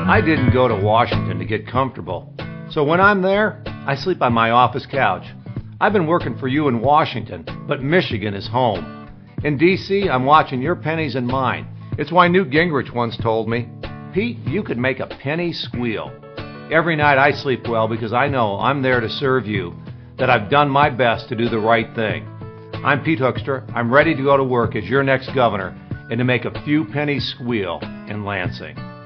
I didn't go to Washington to get comfortable. So when I'm there, I sleep on my office couch. I've been working for you in Washington, but Michigan is home. In D.C., I'm watching your pennies and mine. It's why Newt Gingrich once told me, "Pete, you could make a penny squeal." Every night I sleep well because I know I'm there to serve you, that I've done my best to do the right thing. I'm Pete Hoekstra. I'm ready to go to work as your next governor and to make a few pennies squeal in Lansing.